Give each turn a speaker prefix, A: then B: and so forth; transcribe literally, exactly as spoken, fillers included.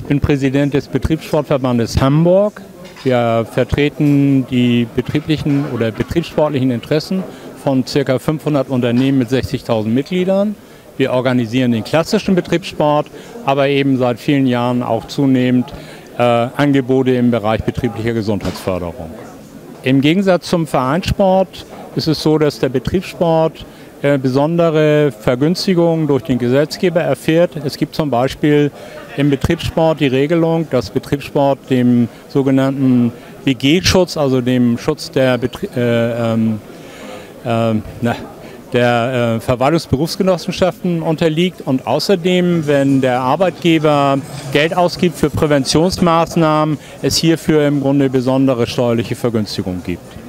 A: bin Präsident des Betriebssportverbandes Hamburg. Wir vertreten die betrieblichen oder betriebssportlichen Interessen von ca. fünfhundert Unternehmen mit sechzigtausend Mitgliedern. Wir organisieren den klassischen Betriebssport, aber eben seit vielen Jahren auch zunehmend äh, Angebote im Bereich betrieblicher Gesundheitsförderung. Im Gegensatz zum Vereinssport ist es so, dass der Betriebssport äh, besondere Vergünstigungen durch den Gesetzgeber erfährt. Es gibt zum Beispiel im Betriebssport die Regelung, dass Betriebssport dem sogenannten B G-Schutz, also dem Schutz der, Betrie äh, ähm, äh, na, der äh, Verwaltungsberufsgenossenschaften unterliegt und außerdem, wenn der Arbeitgeber Geld ausgibt für Präventionsmaßnahmen, es hierfür im Grunde besondere steuerliche Vergünstigungen gibt.